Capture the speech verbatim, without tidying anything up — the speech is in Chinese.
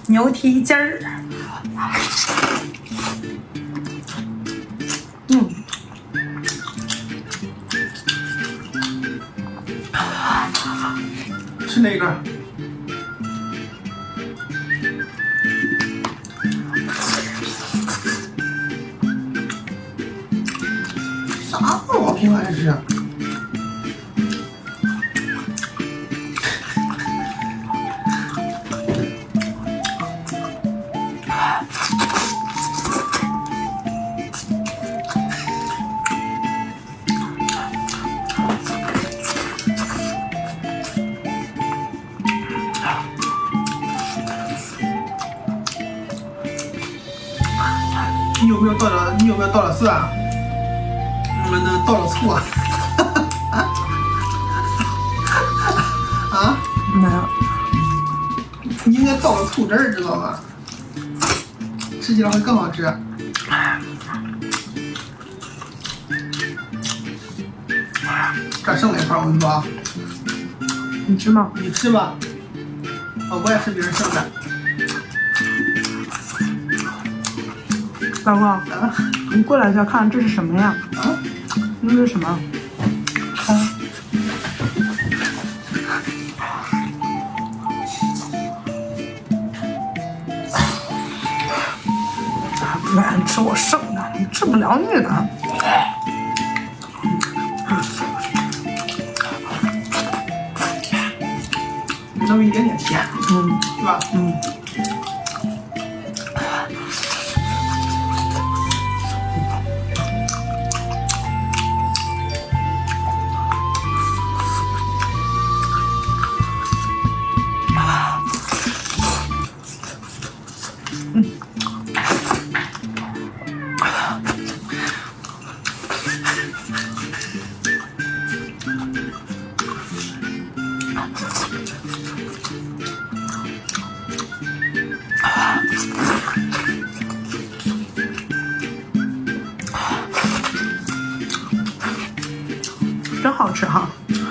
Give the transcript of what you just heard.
牛蹄筋儿。嗯， 吃哪个？啥不老平还吃？你有没有倒了？你有没有倒了蒜？你们的倒了醋啊？啊？ 没有。 你应该倒了醋汁儿，知道吗？吃起来会更好吃。这剩了一块，我跟你说。 你吃吗？ 你吃吧。哦，我也吃别人剩的。 老公， 啊？ 你过来一下，看这是什么呀？ 啊？ 那是什么？啊？不然吃我剩的，治不了你的。 那么一点点甜， 嗯， 是吧？ 嗯。真好吃哈！